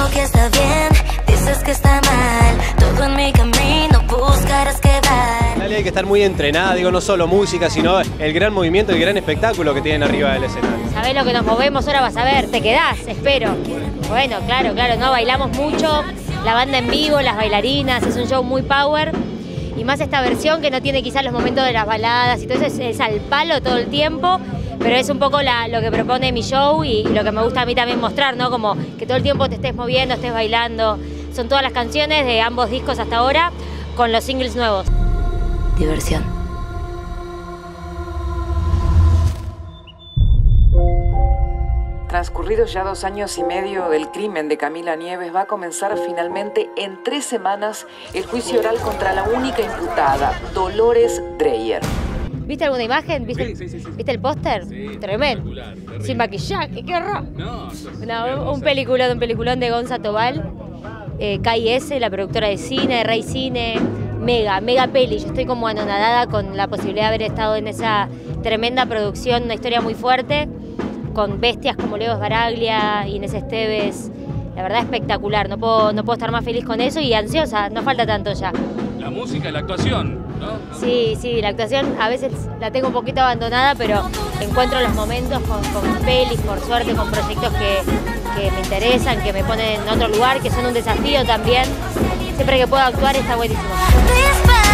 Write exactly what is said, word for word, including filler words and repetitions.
que está bien, dices que está mal. Todo en mi camino buscarás quedar. Dale, hay que estar muy entrenada, digo, no solo música, sino el gran movimiento, el gran espectáculo que tienen arriba del escenario. Sabés lo que nos movemos, ahora vas a ver, te quedás, espero. Bueno, claro, claro, no, bailamos mucho, la banda en vivo, las bailarinas, es un show muy power. Y más esta versión que no tiene quizás los momentos de las baladas y todo eso, es, es al palo todo el tiempo, pero es un poco la, lo que propone mi show y, y lo que me gusta a mí también mostrar, ¿no? Como que todo el tiempo te estés moviendo, estés bailando. Son todas las canciones de ambos discos hasta ahora con los singles nuevos. Diversión. Transcurridos ya dos años y medio del crimen de Camila Nieves, va a comenzar finalmente en tres semanas el juicio oral contra la única imputada, Dolores Dreyer. ¿Viste alguna imagen? ¿Viste, sí, sí, sí, sí. ¿Viste el póster? Sí, Tremendo. terrible. Sin maquillaje, qué horror. No, sos No, hermosa. un peliculón, un peliculón de Gonza Tobal, eh, K I S, la productora de cine, Rey Cine, mega, mega peli. Yo estoy como anonadada con la posibilidad de haber estado en esa tremenda producción, una historia muy fuerte, con bestias como Leo Sbaraglia, Inés Esteves. La verdad espectacular, no puedo, no puedo estar más feliz con eso y ansiosa, no falta tanto ya. La música, la actuación, ¿no? Sí, sí, la actuación a veces la tengo un poquito abandonada, pero encuentro los momentos con, con pelis, por suerte, con proyectos que, que me interesan, que me ponen en otro lugar, que son un desafío también. Siempre que puedo actuar está buenísimo. Dispara.